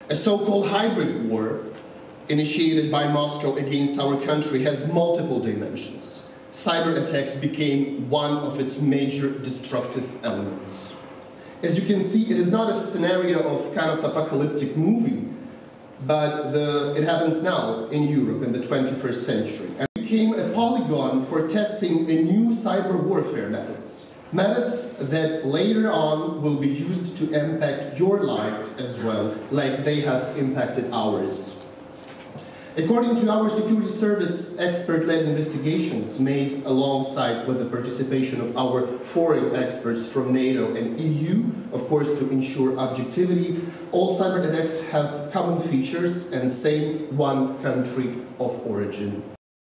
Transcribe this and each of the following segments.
A so-called hybrid war initiated by Moscow against our country has multiple dimensions. Cyber attacks became one of its major destructive elements. As you can see, it is not a scenario of kind of apocalyptic movie, but it happens now in Europe in the 21st century. And it became a polygon for testing a new cyber warfare methods that later on will be used to impact your life as well, like they have impacted ours. According to our security service expert-led investigations made alongside with the participation of our foreign experts from NATO and EU, of course to ensure objectivity, all cyber attacks have common features and same one country of origin.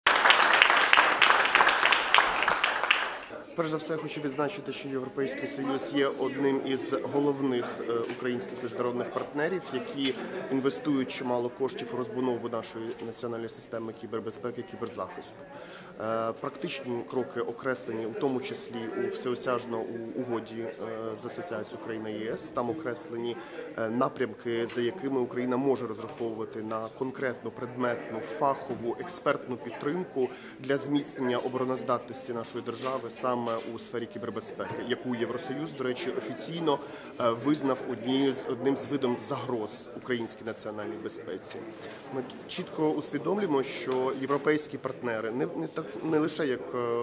Перш за все, хочу відзначити, що Європейський Союз є одним із головних українських міжнародних партнерів, які інвестують чимало коштів у розбудову нашої національної системи кібербезпеки, кіберзахисту. Практичні кроки окреслені, у тому числі у всеосяжно у угоді з асоціацією Україна-ЄС. Там окреслені напрямки, за якими Україна може розраховувати на конкретну, предметну, фахову, експертну підтримку для зміцнення обороноздатності нашої держави саме у сфері кібербезпеки, яку Євросоюз, до речі, офіційно визнав одним з видом загроз українській національній безпеці. Ми чітко усвідомлюємо, що європейські партнери, не лише як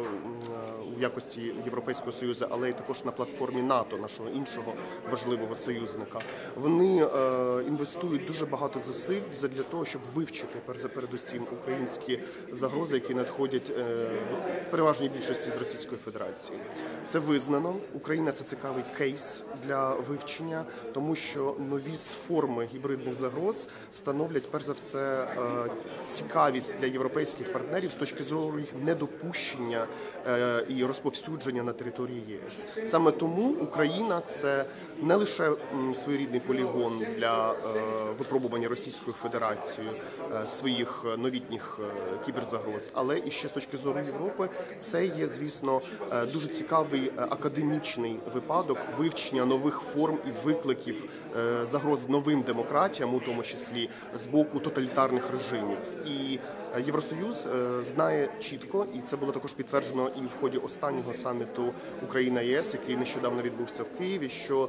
у якості Європейського Союзу, але й також на платформі НАТО, нашого іншого важливого союзника, вони інвестують дуже багато зусиль для того, щоб вивчити передусім українські загрози, які надходять в переважній більшості з Російської Федерації. Це визнано. Україна – це цікавий кейс для вивчення, тому що нові форми гібридних загроз становлять, перш за все, цікавість для європейських партнерів з точки зору їх недопущення і розповсюдження на території ЄС. Саме тому Україна – це не лише своєрідний полігон для випробування Російською Федерацією своїх новітніх кіберзагроз, але і ще з точки зору Європи це є, звісно, дуже цікавий академічний випадок вивчення нових форм і викликів загроз новим демократіям, у тому числі з боку тоталітарних режимів. І Євросоюз знає чітко, і це було також підтверджено і в ході останнього саміту Україна-ЄС, який нещодавно відбувся в Києві, що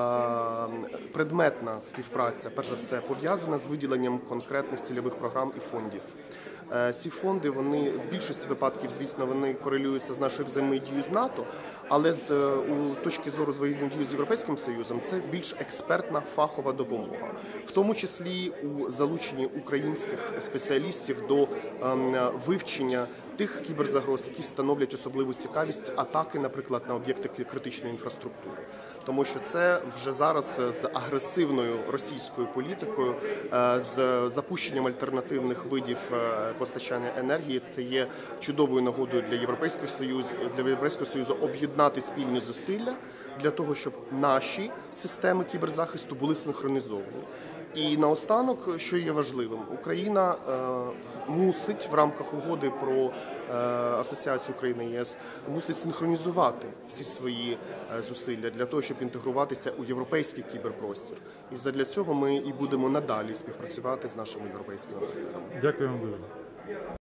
предметна співпраця, перш за все, пов'язана з виділенням конкретних цільових програм і фондів. Ці фонди, вони в більшості випадків, звісно, вони корелюються з нашою взаємодією з НАТО, але у точки зору взаємодії з Європейським Союзом це більш експертна фахова допомога, в тому числі у залученні українських спеціалістів до вивчення тих кіберзагроз, які становлять особливу цікавість атаки, наприклад, на об'єкти критичної інфраструктури. Тому що це вже зараз з агресивною російською політикою, з запущенням альтернативних видів постачання енергії, це є чудовою нагодою для Європейського Союзу об'єднати спільні зусилля для того, щоб наші системи кіберзахисту були синхронізовані. І наостанок, що є важливим, Україна мусить в рамках угоди про асоціацію України-ЄС мусить синхронізувати всі свої зусилля для того, щоб інтегруватися у європейський кіберпростір. І задля цього ми і будемо надалі співпрацювати з нашими європейськими партнерами. Дякую вам дуже.